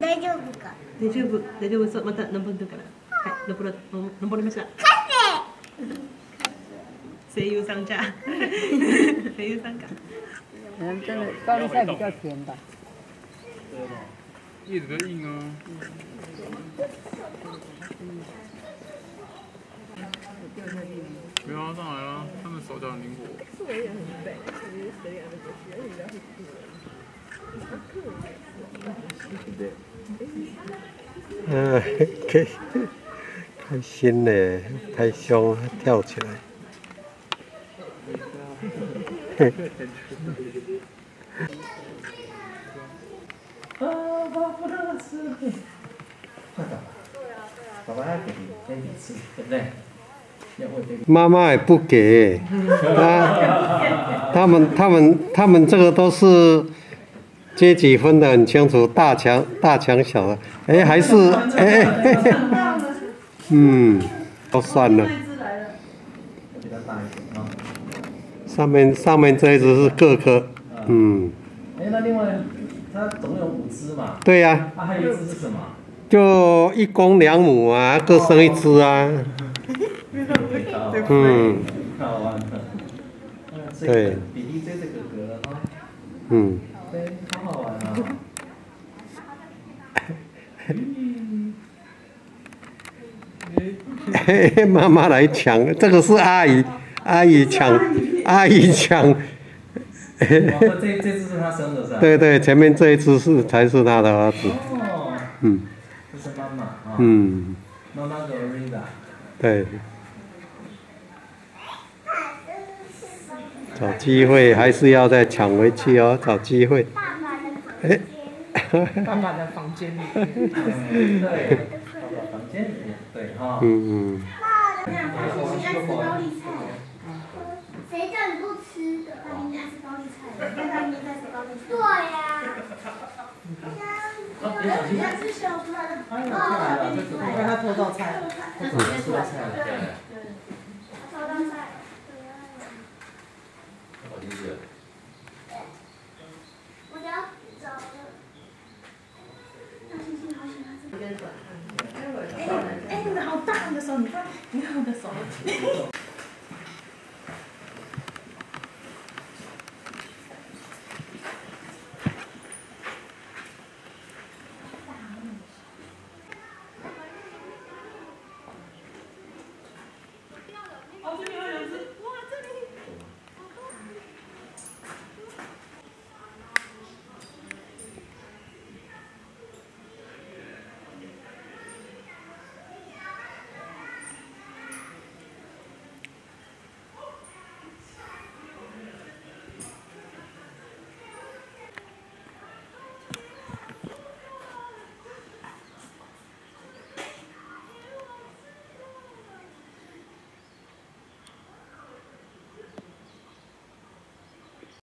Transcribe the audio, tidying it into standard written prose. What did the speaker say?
大丈夫そう。また登るから。はい、登りました。声优さんじゃ。声优さんか。 真的高丽菜比较甜吧？ 叶子比较硬啊。没有啊，上来啊，他们手脚很灵活。是我也很背，其实谁也没过去，而且比较可以，开心呢，太凶，跳起来。 不能吃。快点吧，爸爸要给你 baby 吃，对不对？ 妈妈也不给，他们这个都是阶级分得很清楚，大强小的，哎，还是都算了。上面这一只是各颗， 那另外它总共有5只嘛？ 对呀。 还有1只是什么？ 就1公2母啊，各生1只啊。 好玩的。 对。 比例追着哥哥了哈。对，好好玩啊。妈妈来抢，这个是阿姨抢。 这只是他生的是吧？ 对，前面这一只才是他的儿子。 这是妈妈啊。妈妈的 Rita。 对。找机会还是要再抢回去哦，找机会。 爸爸的房间里面。 对，爸爸房间里面，对哈。 谁叫你不吃的？他明明是高丽菜，他明明在吃高丽菜。对呀。你要吃小出来的。 因为他偷到菜了。 他偷到菜了。 偷到菜。 跑进去了。 我要走了。大猩猩好喜欢这个。 你的好大的手，你看我的手。